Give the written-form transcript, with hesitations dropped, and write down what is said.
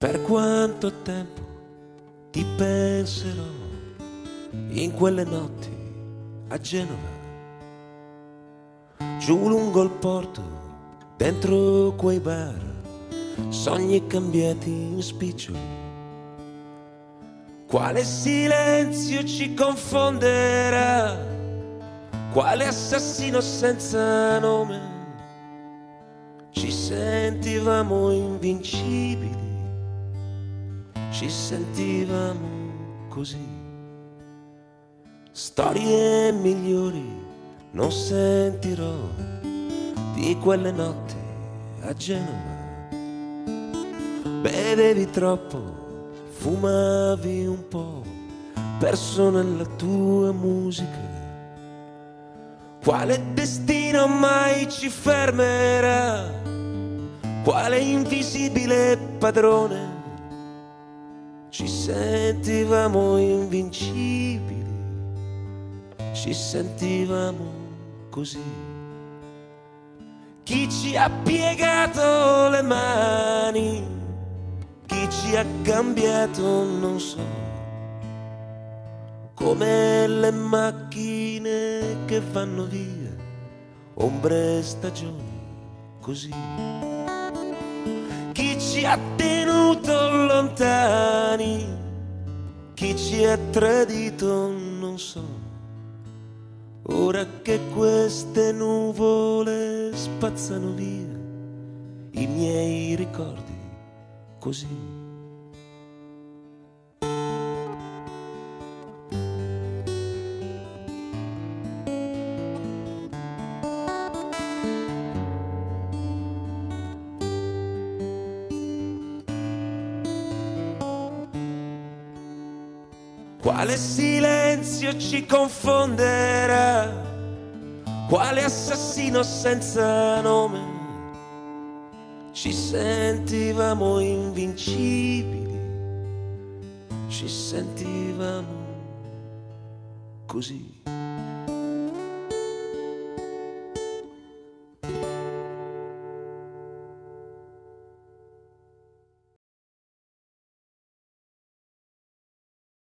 Per quanto tempo ti penserò in quelle notti a Genova, giù lungo il porto, dentro quei bar, sogni cambiati in spiccioli. Quale silenzio ci confonderà, quale assassino senza nome. Ci sentivamo invincibili, ci sentivamo così. Storie migliori non sentirò di quelle notti a Genova. Bevevi troppo, fumavi un po', perso nella tua musica. Quale destino mai ci fermerà? Quale invisibile padrone? Ci sentivamo invincibili, ci sentivamo così. Chi ci ha piegato le mani, chi ci ha cambiato non so. Come le macchine che vanno via, ombre e stagioni così. Chi ci ha tenuto lontani, chi ci ha tradito non so. Ora che queste nuvole spazzano via i miei ricordi così. Quale silenzio ci confonderà, quale assassino senza nome. Ci sentivamo invincibili, ci sentivamo così.